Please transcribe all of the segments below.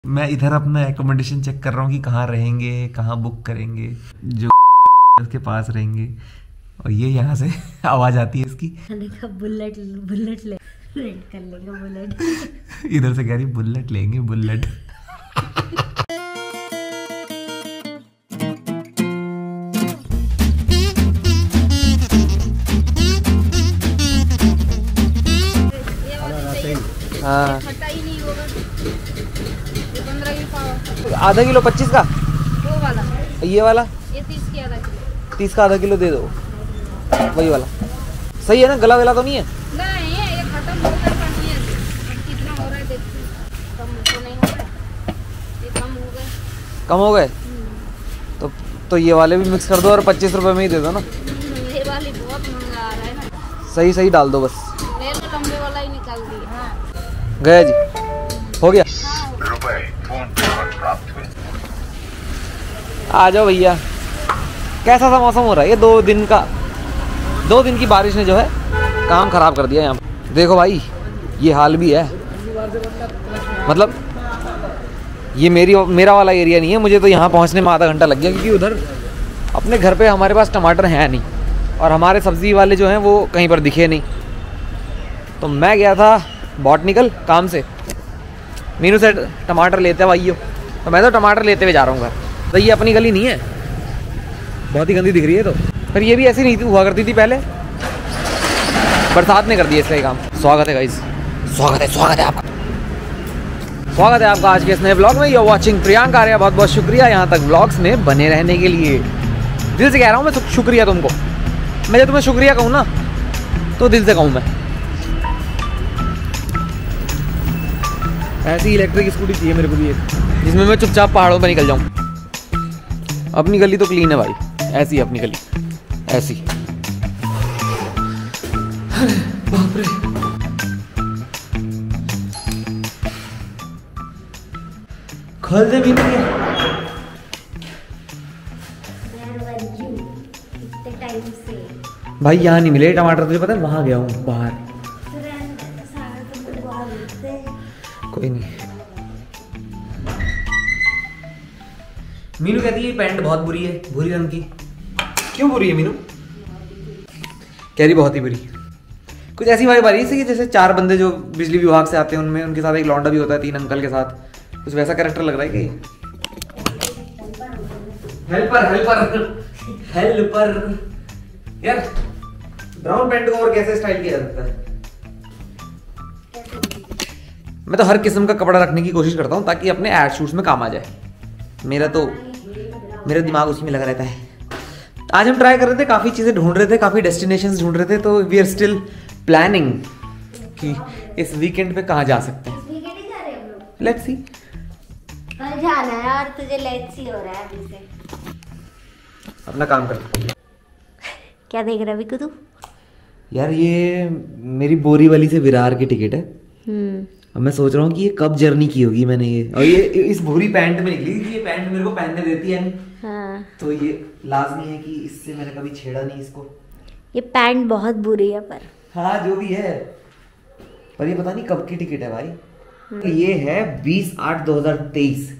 मैं इधर अपना एकोमोडेशन चेक कर रहा हूँ कि कहाँ रहेंगे, कहाँ बुक करेंगे, जो उसके पास रहेंगे। और ये यहाँ से आवाज आती है इसकी, देखा बुलेट बुलेट ले रेंट कर लेंगे बुलेट। इधर से कह रही बुलेट लेंगे बुलेट। हाँ आधा किलो 25 का वो वाला, ये वाला ये 30 की आधा किलो। 30 का आधा किलो दे दो, वही वाला सही है ना? गला वेला तो नहीं है? नहीं ये खत्म हो गया पानी है। अब कितना हो रहा है देखिए, कम तो नहीं हो रहा है, ये कम हो गए। कम हो गए तो ये वाले भी मिक्स कर दो और 25 रुपए में ही दे दो ना। ये वाली बहुत महंगा आ रहा है ना। सही सही डाल दो बस। ले लो, लंबे वाला ही निकाल दिए। हाँ गया जी, हो गया। आ जाओ भैया। कैसा सा मौसम हो रहा है ये? 2 दिन की बारिश ने जो है काम खराब कर दिया यहाँ पे। देखो भाई ये हाल भी है, मतलब ये मेरा वाला एरिया नहीं है। मुझे तो यहाँ पहुँचने में आधा घंटा लग गया, क्योंकि उधर अपने घर पे हमारे पास टमाटर हैं नहीं, और हमारे सब्ज़ी वाले जो हैं वो कहीं पर दिखे नहीं। तो मैं गया था बॉटनिकल काम से, मीनू से टमाटर लेते भाइयों, तो मैं तो टमाटर लेते हुए जा रहा हूँ घर। तो ये अपनी गली नहीं है, बहुत ही गंदी दिख रही है। तो पर ये भी ऐसी नहीं हुआ करती थी पहले, बरसात ने कर दिया इसका काम। स्वागत है गाइस, स्वागत है आपका, स्वागत है आपका आज के इस नए ब्लॉग में। You are watching Priyank Arya. बहुत बहुत शुक्रिया यहाँ तक ब्लॉग्स में बने रहने के लिए। दिल से कह रहा हूँ मैं शुक्रिया तुमको। मैं जब तुम्हें शुक्रिया कहूँ ना तो दिल से कहूँ मैं। ऐसी इलेक्ट्रिक स्कूटी चाहिए मेरे को भी, जिसमें मैं चुपचाप पहाड़ों पर निकल जाऊँ। अपनी गली तो क्लीन है भाई, ऐसी है अपनी गली, ऐसी। बाप रे, खोल दे भी नहीं है भाई। यहाँ नहीं मिले टमाटर, तुझे पता है? वहां गया हूँ बाहर। कोई नहीं। मीनू कहती है पैंट बहुत बुरी है, भूरी रंग की। क्यों बुरी है मीनू? कह रही बहुत ही बुरी। कुछ ऐसी वाइब आ रही है कि जैसे 4 बंदे जो बिजली विभाग से आते हैं, उनमें उनके साथ एक लौंडा भी होता है 3 अंकल के साथ, कुछ वैसा कैरेक्टर लग रहा है कि हेल्पर यार। ब्राउन पैंट को और कैसे स्टाइल किया जा सकता है? मैं तो हर किस्म का कपड़ा रखने की कोशिश करता हूँ ताकि अपने एड शूट्स में काम आ जाए। मेरा दिमाग उसी में लगा रहता है। आज हम ट्राई कर रहे थे, काफ़ी चीज़ें ढूंढ रहे थे, काफ़ी डेस्टिनेशंस ढूंढ रहे थे। तो वी आर स्टिल प्लानिंग कि इस वीकेंड पे कहाँ जा सकते हैं। Let's see. कल जाना है और तुझे लेट्स सी हो रहा है अभी से। अपना काम कर। क्या देख रहा है विकू तू? यार ये मेरी बोरीवली से विरार की टिकट है। अब मैं सोच रहा हूँ कि ये कब जर्नी की होगी मैंने ये, और ये इस भूरी पैंट में निकली थी। ये पैंट मेरे को पहनने देती है नहीं। हाँ। तो ये लाजमी है कि इससे मैंने कभी छेड़ा नहीं इसको। ये पैंट बहुत बुरी है पर। हाँ जो भी है, पर ये पता नहीं कब की टिकट है भाई। ये है 20/8/2023।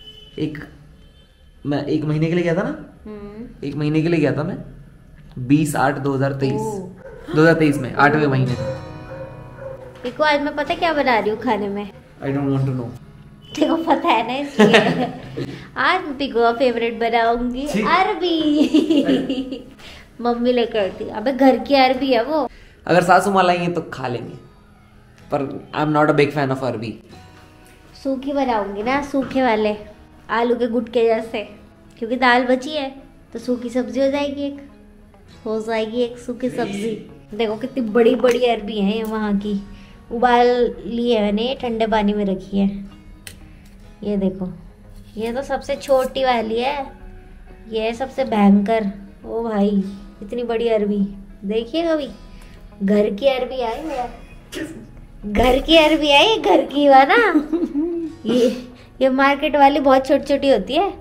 मैं 1 महीने के लिए गया था ना। 1 महीने के लिए गया था मैं 20/8/2023। 2023 में 8वें महीने। देखो आज मैं पता क्या बना रही हूँ खाने में। I don't want to know. देखो पता है ना इसलिए। आज पिको फेवरेट बनाऊंगी अरबी। मम्मी लेकर आई थी। अबे घर की अरबी है वो। अगर सासू माँ लाएंगे तो खा लेंगे, पर I am not a big fan of अरबी। सूखी बनाऊंगी ना, सूखे वाले आलू के गुटके जैसे, क्योंकि दाल बची है तो सूखी सब्जी हो जाएगी एक सूखी सब्जी। देखो कितनी बड़ी बड़ी अरबी है ये वहाँ की। उबाल लिए मैंने, ठंडे पानी में रखी है। ये देखो, ये तो सबसे छोटी वाली है, ये सबसे भयंकर। ओ भाई इतनी बड़ी अरबी देखिए कभी। घर की अरबी आई है, घर की अरबी आई, घर की हुआ ना। ये मार्केट वाली बहुत छोटी छोटी होती है।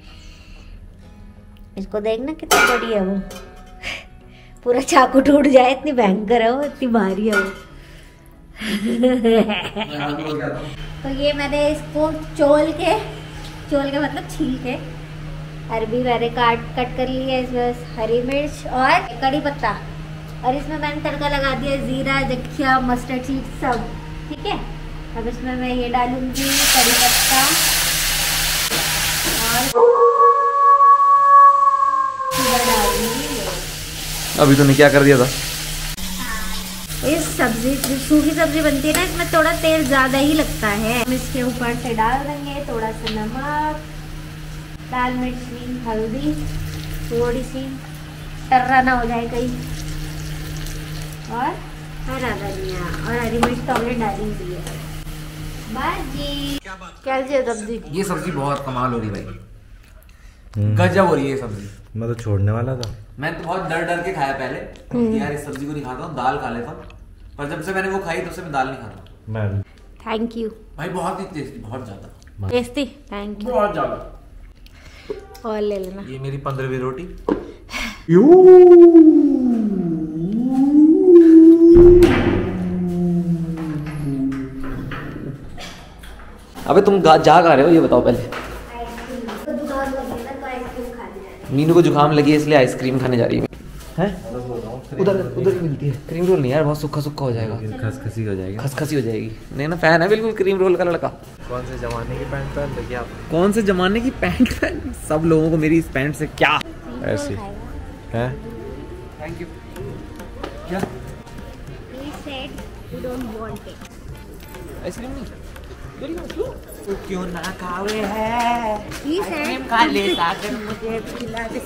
इसको देखना कितनी बड़ी है वो। पूरा चाकू टूट जाए इतनी भयंकर है वो, इतनी भारी है वो। तो ये मैंने इसको चोल के मतलब छील के अरबी मैंने कट कर ली है। इसमें हरी मिर्च और कड़ी पत्ता, और इसमें मैंने तड़का लगा दिया जीरा, जखिया, मस्टर्ड सीड सब। ठीक है, अब इसमें मैं ये डालूंगी कड़ी पत्ता और डालूंगी। अभी तूने क्या कर दिया था? इस सब्जी, सूखी सब्जी बनती है ना, इसमें थोड़ा तेल ज्यादा ही लगता है। हम इसके ऊपर से डाल देंगे थोड़ा सा नमक, लाल मिर्ची, हल्दी, थोड़ी सी टर्रा ना हो जाए कहीं, और हरा धनिया और हरी मिर्च तो हमने डाली हुई है। बाजी कैसी है सब्जी? ये सब्जी बहुत कमाल हो रही भाई, गजब हो रही है ये सब्जी। मैं तो छोड़ने वाला था। मैं तो बहुत डर के खाया पहले कि यार इस सब्जी को नहीं खाता हूँ, दाल खा लेता हूँ, पर जब से मैंने वो खाई तब से मैं दाल नहीं खाता। मैं थैंक यू भाई, बहुत ही टेस्टी, बहुत ज्यादा टेस्टी, थैंक यू। बहुत ज्यादा। और ले लेना। ये मेरी 15वीं रोटी। अबे तुम जा रहे हो ये बताओ पहले। मीनू को जुकाम लगी है इसलिए आइसक्रीम खाने जा रही है। उधर ही मिलती है। क्रीम रोल नहीं यार, बहुत सूखा हो जाएगा, खसखसी हो जाएगी। खसखसी हो जाएगी। नहीं ना, फैन है बिल्कुल क्रीम रोल का लड़का। कौन से जमाने की पैंट पहन रखी आप? कौन से जमाने की पैंट पहन? सब लोगों को मेरी इस पैंट से क्या ऐसी है? Thank you. क्या आइसक्रीम नहीं? तो क्यों ना खावे है आइसक्रीम, खा ले सागर मुझे खिला दे।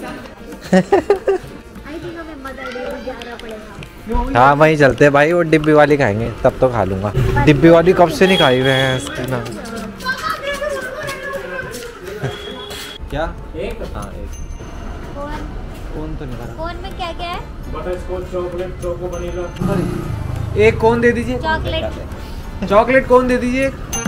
आई थिंक हमें मदर डे को जाना पड़ेगा। हाँ वहीं चलते हैं भाई, वो डिब्बी वाली खाएंगे तब तो खा लूंगा। डिब्बी वाली कब से नहीं खाई हुए हैं इसकी ना। क्या? एक? हाँ एक। कौन तो नहीं खा रहा। कोन में क्या क्या है? Butterscotch, chocolate, choco vanilla. एक कौन दे दीजिए। चॉकलेट कौन दे दीजिए।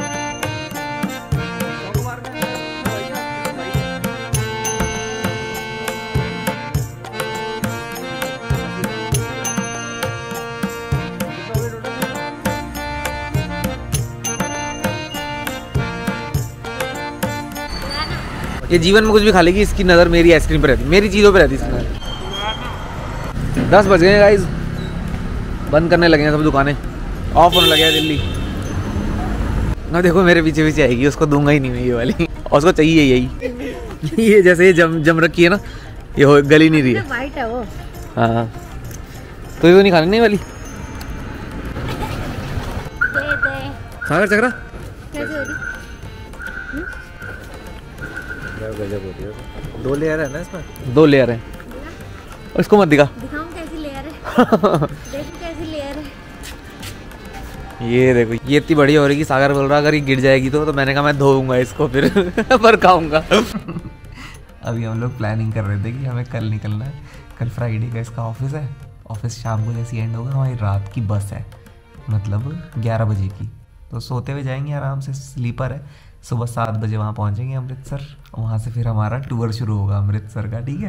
ये जीवन में कुछ भी खा लेगी, इसकी नज़र मेरी आइसक्रीम पे रहती, मेरी चीज़ों पे रहती इसकी नज़र। 10 बज गए गाइस, बंद करने लगे हैं सब दुकानें, ऑफ होने लगे हैं दिल्ली। ना देखो मेरे पीछे पीछे आएगी, उसको दूंगा ही नहीं मैं ये वाली, और उसको चाहिए यही। ये जैसे ये जम रखी है ना, ये गली नहीं रही है। वाइट है वो। हाँ तो ये तो नहीं खाने नहीं वाली। सागर चक्रा कैसी हो रही? गजब होती है। 2 लेयर है ना इसमें? 2 लेयर है। और इसको मत दिखा। दिखाऊं कैसी लेयर है? देखो कैसी लेयर है। ये देखो, ये इतनी बड़ी हो रही कि सागर बोल रहा अगर ये गिर जाएगी तो मैंने कहा मैं धोऊंगा इसको फिर पर खाऊंगा। अभी हम लोग प्लानिंग कर रहे थे कि हमें कल निकलना है। कल फ्राइडे का इसका ऑफिस है। ऑफिस शाम को जैसी एंड होगा, हमारी रात की बस है, मतलब 11 बजे की। तो सोते हुए जाएंगे आराम से, स्लीपर है। सुबह 7 बजे वहाँ पहुँचेंगे अमृतसर। वहाँ से फिर हमारा टूर शुरू होगा अमृतसर का। ठीक है,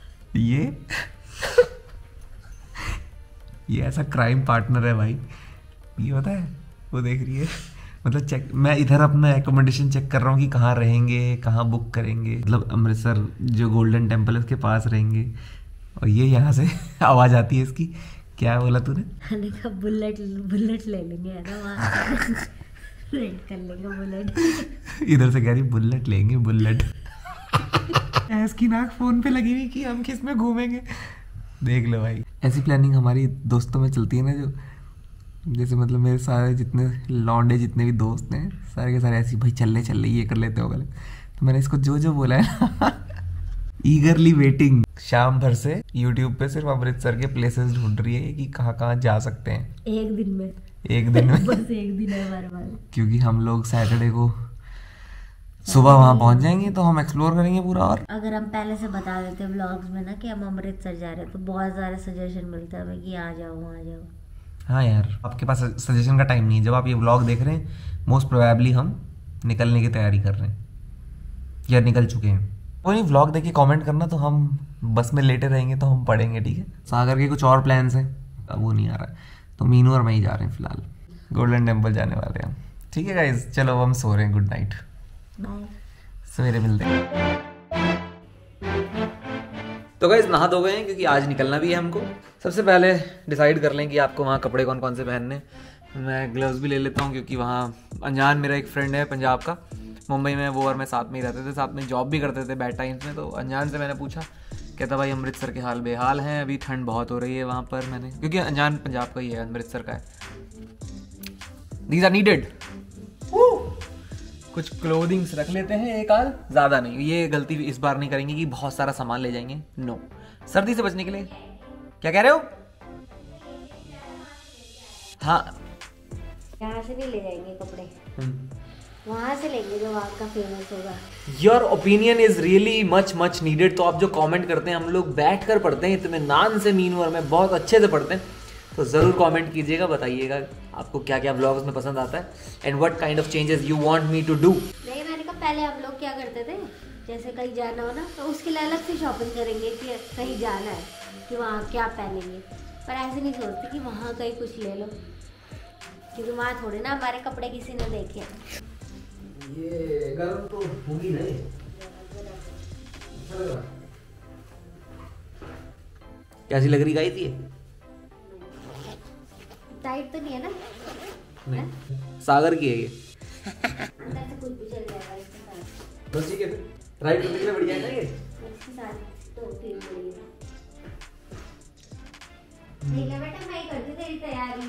ये ऐसा क्राइम पार्टनर है भाई, ये पता है वो देख रही है, मतलब चेक, मैं इधर अपना एकोमोडेशन चेक कर रहा हूँ कि कहाँ रहेंगे, कहाँ बुक करेंगे। मतलब अमृतसर जो गोल्डन टेम्पल है उसके पास रहेंगे। और ये यहाँ से आवाज़ आती है इसकी, क्या बोला तूने? देखा बुलेट ले लेंगे है ना, वहाँ रेंट कर लेंगे बुलेट। इधर से कह रही बुलेट लेंगे, बुलेट। इसकी नाक फोन पे लगी हुई कि हम किस में घूमेंगे। देख लो भाई, ऐसी प्लानिंग हमारी दोस्तों में चलती है ना, जो जैसे मतलब मेरे सारे जितने लौंडे जितने भी दोस्त हैं सारे के सारे ऐसी, भाई चल ले ये कर लेते हो गले। तो मैंने इसको जो बोला है ना, ईगरली वेटिंग। शाम भर से यूट्यूब पे सिर्फ अमृतसर के प्लेसेस ढूंढ रही है कि कहाँ जा सकते हैं एक दिन में। बस एक दिन है बार। क्योंकि हम लोग सैटरडे को सुबह वहाँ पहुँच जाएंगे तो हम एक्सप्लोर करेंगे पूरा। और अगर हम पहले से बता देते व्लॉग्स में ना कि हम अमृतसर जा रहे हैं, तो बहुत सारे सजेशन मिलते हैं हमें कि आ जाओ वहाँ जाओ। हाँ यार, आपके पास सजेशन का टाइम नहीं है। जब आप ये व्लॉग देख रहे हैं, मोस्ट प्रोबेबली हम निकलने की तैयारी कर रहे हैं या निकल चुके हैं। कोई नहीं, व्लॉग देख के कॉमेंट करना, तो हम बस में लेटे रहेंगे तो हम पढ़ेंगे। ठीक है, सागर के कुछ और प्लान्स हैं, अब वो नहीं आ रहा है, तो मीनू और मैं ही जा रहे हैं फिलहाल। गोल्डन टेम्पल जाने वाले हैं हम। ठीक है गाइज, चलो हम सो रहे हैं, गुड नाइट, बाय। सवेरे मिलते हैं। तो गाइज नहा धो गए हैं क्योंकि आज निकलना भी है हमको। सबसे पहले डिसाइड कर लें कि आपको वहाँ कपड़े कौन कौन से पहनने। मैं ग्लव्स भी ले लेता हूँ क्योंकि वहाँ अनजान मेरा एक फ्रेंड है पंजाब का, मुंबई में, वो और मैं साथ में ही रहते थे, साथ में जॉब भी करते थे बैड टाइम्स में। तो अनजान से मैंने पूछा, कहता भाई अमृतसर के हाल बेहाल हैं, अभी ठंड बहुत हो रही है वहाँ पर। मैंने, क्योंकि अनजान पंजाब का ही है, अमृतसर का है। These are needed. कुछ क्लोथिंग्स रख लेते हैं, एक आध, ज़्यादा नहीं। ये गलती इस बार नहीं करेंगे कि बहुत सारा सामान ले जाएंगे, नो। सर्दी से बचने के लिए। क्या कह रहे हो? हाँ, यहाँ से भी ले जाएंगे कपड़े, वहाँ से लेंगे जो वहाँ का फेमस होगा। Your opinion is really much much needed. तो आप जो कमेंट करते हैं, हम लोग बैठ कर पढ़ते हैं, इत्मीनान से, मीनवर में बहुत अच्छे से पढ़ते हैं। तो ज़रूर कमेंट कीजिएगा, बताइएगा आपको क्या क्या व्लॉग्स में पसंद आता है and what kind of changes you want me to do. नहीं, मैंने कहा पहले हम लोग क्या करते थे, जैसे कहीं जाना हो ना तो उसके लिए अलग से शॉपिंग करेंगे कि कहीं जाना है कि वहाँ क्या पहनेंगे, पर ऐसे नहीं सोचते कि वहाँ कहीं कुछ ले लो, क्योंकि वहाँ थोड़े ना हमारे कपड़े किसी ने देखे। ये गर्म तो होगी नहीं, कैसी लग रही गाइस? ये टाइट तो नहीं है ना? नहीं, सागर की है ये। ऐसे कुछ भी चल जाएगा इसके साथ। बस ठीक है, राइड करने के लिए बढ़िया है ना ये। इसके साथ तो फिर बढ़िया। ठीक है बेटा, मैं ही करती तेरी तैयारी।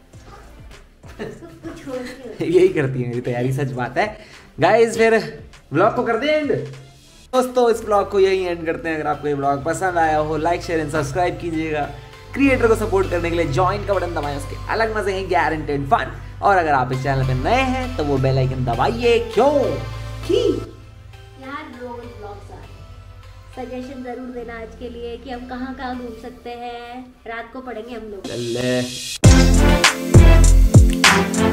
कुछ छोड़ के यही करती है मेरी तैयारी, सच बात है। गाइस फिर व्लॉग को कर दें एंड। दोस्तों इस व्लॉग को यही एंड करते हैं। अगर आपको ये व्लॉग पसंद आया हो, लाइक शेयर एंड सब्सक्राइब कीजिएगा। क्रिएटर को सपोर्ट करने के लिए ज्वाइन का बटन दबाएं, उसके अलग मजे हैं, गारंटेड फन। और अगर आप इस चैनल पे नए हैं तो वो बेल आइकन दबाइए, क्योंकि यार रोज व्लॉग्स आ रहे हैं। सजेशन जरूर देना आज के लिए कि हम कहाँ कहाँ घूम सकते हैं। रात को पढ़ेंगे हम लोग। चल